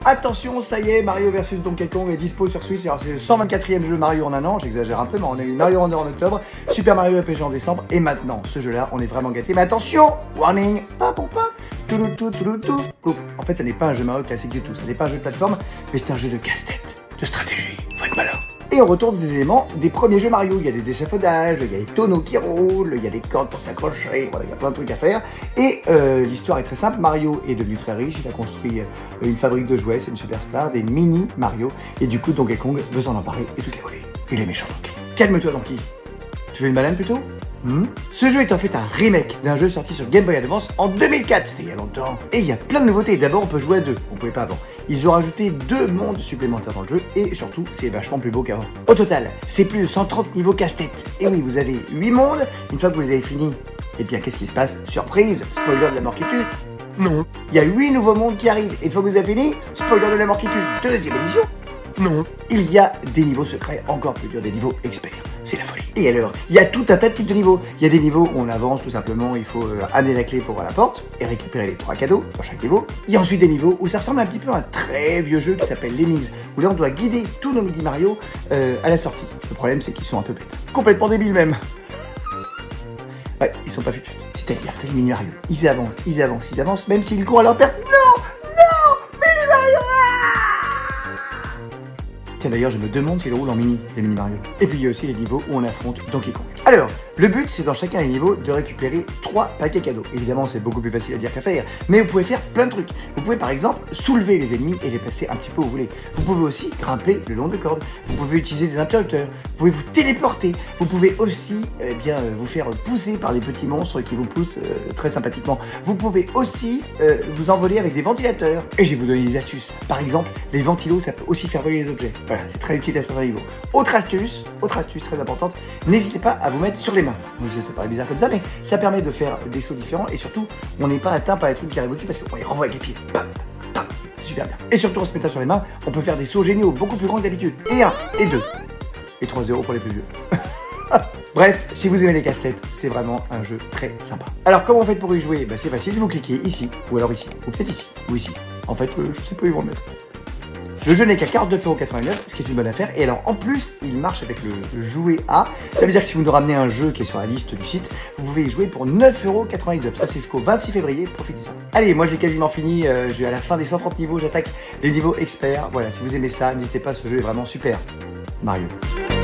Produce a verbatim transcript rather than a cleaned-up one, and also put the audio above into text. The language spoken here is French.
attention, ça y est, Mario versus Donkey Kong est dispo sur Switch. Alors c'est le cent vingt-quatrième jeu Mario en un an, j'exagère un peu, mais on a eu Mario Wonder en octobre, Super Mario R P G en décembre, et maintenant, ce jeu-là, on est vraiment gâté. Mais attention, warning, pas pour pas. En fait, ça n'est pas un jeu Mario classique du tout, ça n'est pas un jeu de plateforme, mais c'est un jeu de casse-tête, de stratégie, faut être malin. Et on retrouve des éléments des premiers jeux Mario. Il y a des échafaudages, il y a des tonneaux qui roulent, il y a des cordes pour s'accrocher, voilà, il y a plein de trucs à faire. Et euh, l'histoire est très simple, Mario est devenu très riche, il a construit euh, une fabrique de jouets, c'est une superstar, des mini Mario. Et du coup, Donkey Kong veut s'en emparer et tout les voler. Il est méchant, Donkey. Calme-toi, Donkey. Tu veux une banane plutôt? Hmm. Ce jeu est en fait un remake d'un jeu sorti sur Game Boy Advance en deux mille quatre, c'était il y a longtemps. Et il y a plein de nouveautés. D'abord, on peut jouer à deux, on pouvait pas avant. Ils ont rajouté deux mondes supplémentaires dans le jeu et surtout, c'est vachement plus beau qu'avant. Au total, c'est plus de cent trente niveaux casse-tête. Et oui, vous avez huit mondes. Une fois que vous les avez finis, et bien qu'est-ce qui se passe? Surprise, spoiler de la mort qui tue. Non. Il y a huit nouveaux mondes qui arrivent. Et une fois que vous avez fini, spoiler de la mort qui tue, deuxième édition. Non. Il y a des niveaux secrets encore plus durs, des niveaux experts. C'est la folie. Et alors, il y a tout un tas de types de niveaux. Il y a des niveaux où on avance tout simplement, il faut euh, amener la clé pour ouvrir la porte et récupérer les trois cadeaux dans chaque niveau. Il y a ensuite des niveaux où ça ressemble un petit peu à un très vieux jeu qui s'appelle Lemmings, où là on doit guider tous nos mini Mario euh, à la sortie. Le problème c'est qu'ils sont un peu bêtes. Complètement débiles même. Ouais, ils sont pas fut-fut. C'est-à-dire que les mini Mario, ils avancent, ils avancent, ils avancent, même s'ils courent à leur perte. Non, non, mini Mario. Tiens d'ailleurs, je me demande s'il roule en mini, les mini Mario. Et puis il y a aussi les niveaux où on affronte Donkey Kong. Alors, le but c'est dans chacun des niveaux de récupérer trois paquets cadeaux. Évidemment, c'est beaucoup plus facile à dire qu'à faire, mais vous pouvez faire plein de trucs. Vous pouvez par exemple soulever les ennemis et les passer un petit peu où vous voulez. Vous pouvez aussi grimper le long de cordes. Vous pouvez utiliser des interrupteurs. Vous pouvez vous téléporter. Vous pouvez aussi eh bien, vous faire pousser par des petits monstres qui vous poussent euh, très sympathiquement. Vous pouvez aussi euh, vous envoler avec des ventilateurs. Et je vais vous donner des astuces. Par exemple, les ventilos, ça peut aussi faire voler les objets. Voilà, c'est très utile à certains niveaux. Autre astuce, autre astuce très importante, n'hésitez pas à vous mettre sur les mains. Je sais, ça paraît bizarre comme ça, mais ça permet de faire des sauts différents et surtout, on n'est pas atteint par les trucs qui arrivent au-dessus parce qu'on les renvoie avec les pieds. Bam, bam, c'est super bien. Et surtout, en se mettant sur les mains, on peut faire des sauts géniaux, beaucoup plus grands que d'habitude. Et un, et deux. Et trois zéro pour les plus vieux. Bref, si vous aimez les casse-têtes, c'est vraiment un jeu très sympa. Alors, comment vous faites pour y jouer? Bah, c'est facile, vous cliquez ici, ou alors ici, ou peut-être ici, ou ici. En fait, euh, je sais pas où ils vont le mettre. Le jeu n'est qu'à quarante-neuf euros quatre-vingt-neuf, ce qui est une bonne affaire. Et alors, en plus, il marche avec le jouet A. Ça veut dire que si vous nous ramenez un jeu qui est sur la liste du site, vous pouvez y jouer pour neuf euros quatre-vingt-dix-neuf. Ça, c'est jusqu'au vingt-six février. Profitez-en. Allez, moi, j'ai quasiment fini. Euh, j'ai à la fin des cent trente niveaux, j'attaque les niveaux experts. Voilà, si vous aimez ça, n'hésitez pas, ce jeu est vraiment super. Mario.